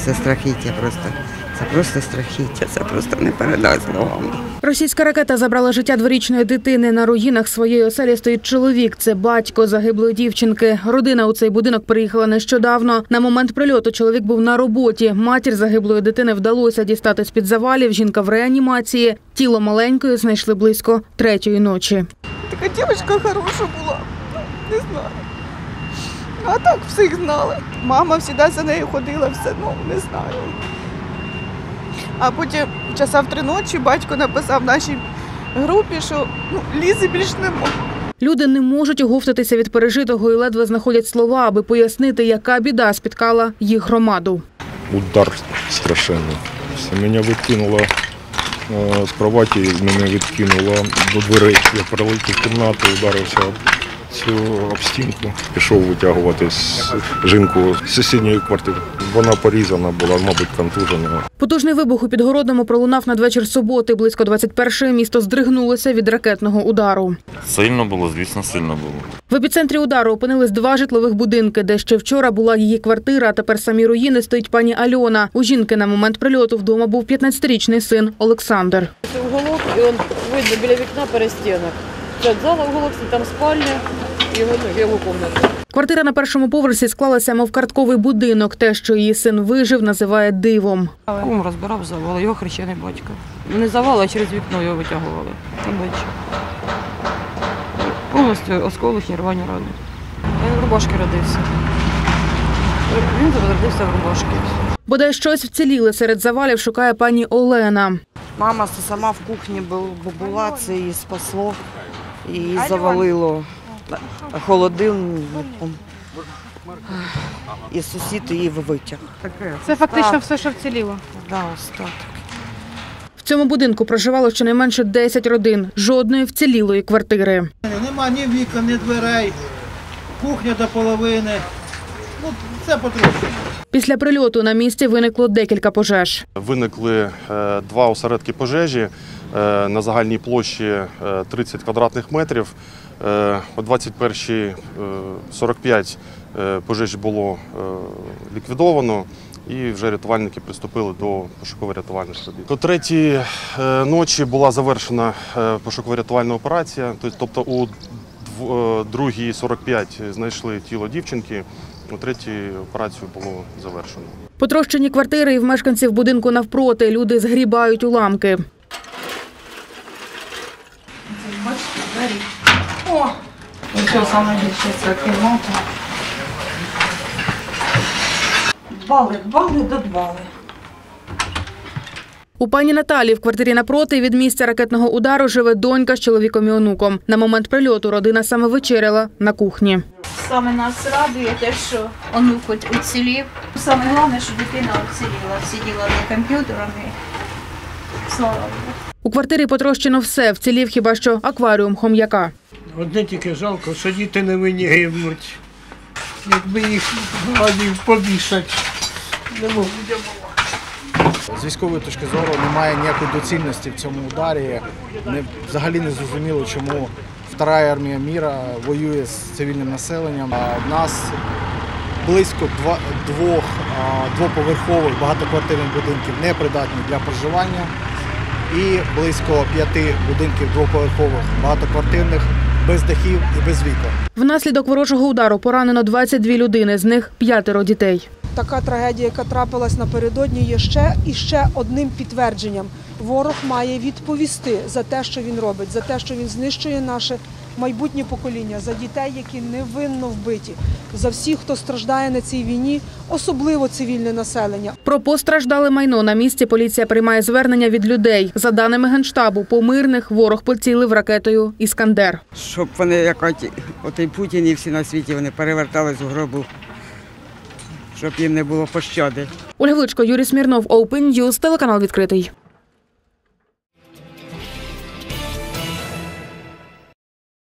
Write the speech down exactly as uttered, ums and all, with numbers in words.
Це страхіття просто. Це просто страхіття, це просто не передати словами. Російська ракета забрала життя дворічної дитини. На руїнах своєї оселі стоїть чоловік. Це батько загиблої дівчинки. Родина у цей будинок приїхала нещодавно. На момент прильоту чоловік був на роботі. Матір загиблої дитини вдалося дістати з-під завалів. Жінка в реанімації. Тіло маленької знайшли близько третьої ночі. Така дівчинка хороша була, не знаю. А так всіх знали. Мама завжди за нею ходила, все, ну, не знаю. А потім часа в три ночі батько написав в нашій групі, що ну, Лізи більш нема. Люди не можуть оговтатися від пережитого і ледве знаходять слова, аби пояснити, яка біда спіткала їх громаду. Удар страшенний. Мене відкинуло з кроваті, мене відкинуло до дверей. Я перелетів в кімнату, ударився цю об стінку. Пішов витягувати жінку з сусідньої квартири. Вона порізана була, мабуть, контужена. Потужний вибух у Підгородному пролунав надвечір суботи. Близько двадцять першої місто здригнулося від ракетного удару. Сильно було, звісно, сильно було. В епіцентрі удару опинились два житлових будинки, де ще вчора була її квартира, а тепер самі руїни стоїть пані Альона. У жінки на момент прильоту вдома був п'ятнадцятирічний син Олександр. Це уголок, і він видно біля вікна перестінок. Це зала уголок, там спальня і його, його кімната. Квартира на першому поверсі склалася, мов картковий будинок. Те, що її син вижив, називає дивом. Кум розбирав завал, його хрещений батько. Не завал, а через вікно його витягували. Обличчя. Повністю осколочні рвані рани. Він в Рубашці родився. Він родився в Рубашці. Бодай щось вціліле серед завалів шукає пані Олена. Мама сама в кухні була, це її спасло, її завалило холодильником, і сусід її витяг. Це фактично так. Все, що вціліло? Так, остаток. В цьому будинку проживало щонайменше десять родин, жодної вцілілої квартири. Нема ні вікон, ні дверей, кухня до половини, ну це потрібно. Після прильоту на місці виникло декілька пожеж. Виникли два осередки пожежі на загальній площі тридцять квадратних метрів. О двадцять першій сорок п'ять пожеж було ліквідовано і вже рятувальники приступили до пошуково-рятувальних робіт. О третій ночі була завершена пошуково-рятувальна операція, тобто у другій сорок п'ять знайшли тіло дівчинки. У третій операцію було завершено. Потрощені квартири і в мешканців будинку навпроти. Люди згрібають уламки. Бачите, двері. О! Ось саме більше це кімната. Дбали, дбали, додбали. У пані Наталі в квартирі напроти від місця ракетного удару живе донька з чоловіком і онуком. На момент прильоту родина саме вечеряла на кухні. Саме нас радує те, що онук уцілів. Саме головне, що дитина уціліла, сиділа за комп'ютером і слава Богу. У квартирі потрощено все, вцілів хіба що акваріум хом'яка. Одне тільки жалко, що діти не винні гибнуть. Якби їх гадів повішати, не можуть. З військової точки зору немає ніякої доцільності в цьому ударі. Не, взагалі не зрозуміло, чому Втора армія міра воює з цивільним населенням. У нас близько два, двох двоповерхових багатоквартирних будинків непридатні для проживання і близько п'яти будинків двоповерхових багатоквартирних без дахів і без вікон. Внаслідок ворожого удару поранено двадцять дві людини, з них п'ятеро дітей. Така трагедія, яка трапилась напередодні, є ще і ще одним підтвердженням. Ворог має відповісти за те, що він робить, за те, що він знищує наше майбутнє покоління, за дітей, які невинно вбиті, за всіх, хто страждає на цій війні, особливо цивільне населення. Про постраждале майно на місці поліція приймає звернення від людей. За даними Генштабу, по мирних ворог поцілив ракетою «Іскандер». Щоб вони, як отой Путін і всі на світі, вони перевертались у гробу, щоб їм не було пощади. Ольга Величко, Юрій Смірнов, Open News, телеканал «Відкритий».